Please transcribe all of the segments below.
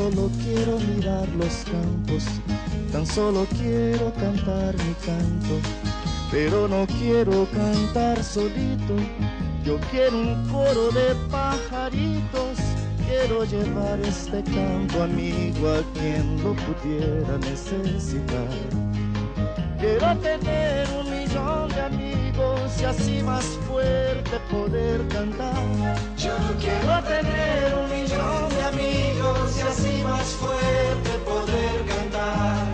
solo quiero mirar los campos, tan solo quiero cantar mi canto, pero no quiero cantar solito. Yo quiero un coro de pajaritos, quiero llevar este canto amigo a quien lo pudiera necesitar. Quiero tener 1.000.000 de amigos y así más fuerte poder cantar. Yo quiero tener 1.000.000 de amigos y así más fuerte poder cantar.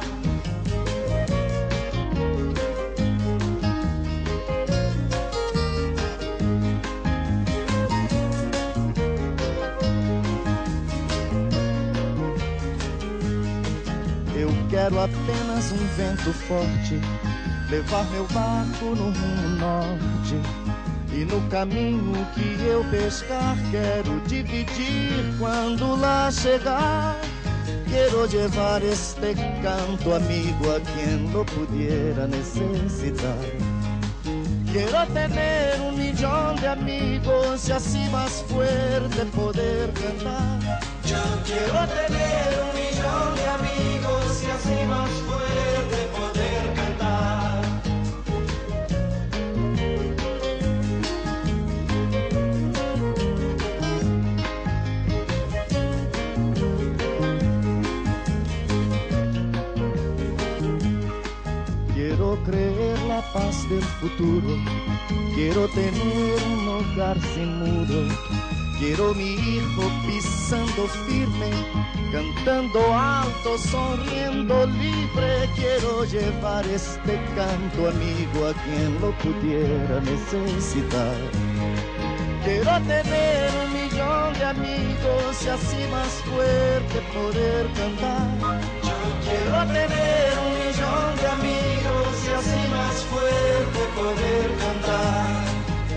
Eu quero apenas vento forte, levar meu barco no rumo norte. E no caminho que eu pescar, quero dividir quando lá chegar. Quero llevar este canto amigo a quien lo pudiera necesitar. Quiero tener 1.000.000 de amigos y así más fuerte poder cantar. Yo quiero tener 1.000.000 de amigos y así más fuerte poder cantar. Quiero creer la paz del futuro, quiero tener un hogar sin muro. Quiero mi hijo pisando firme, cantando alto, sonriendo libre. Quiero llevar este canto amigo a quien lo pudiera necesitar. Quiero tener 1.000.000 de amigos y así más fuerte poder cantar. Yo quiero tener 1.000.000 de amigos y así más fuerte poder cantar.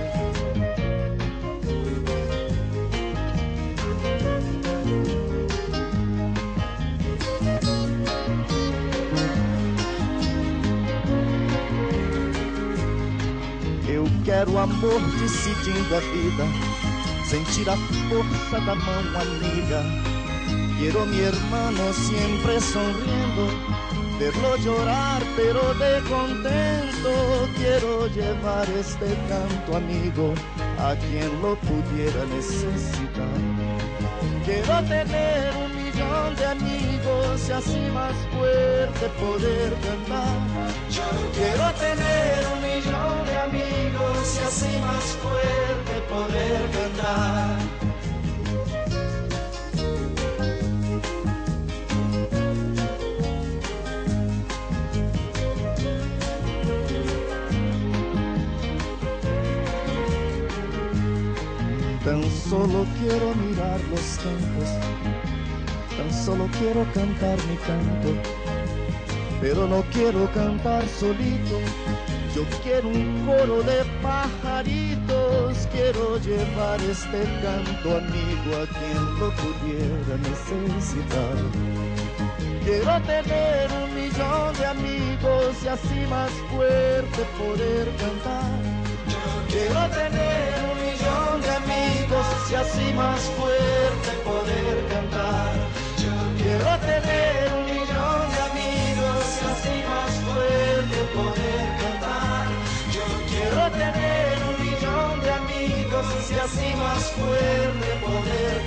Eu quero amor decidindo a vida, sentir a força da mão amiga. Quiero mi hermano siempre sonriendo, verlo llorar pero de contento. Quiero llevar este canto amigo a quien lo pudiera necesitar. Quiero tener 1.000.000 de amigos y así más fuerte poder cantar. Yo quiero tener 1.000.000 de amigos y así más fuerte poder cantar. Tan solo quiero mirar los campos, tan solo quiero cantar mi canto, pero no quiero cantar solito. Yo quiero un coro de pajaritos, quiero llevar este canto amigo a quien lo pudiera necesitar. Quiero tener 1.000.000 de amigos y así más fuerte poder cantar. Quiero tener 1.000.000 de amigos y así más fuerte poder cantar. Yo quiero tener 1.000.000 de amigos y así más fuerte poder cantar. Yo quiero tener 1.000.000 de amigos y así más fuerte poder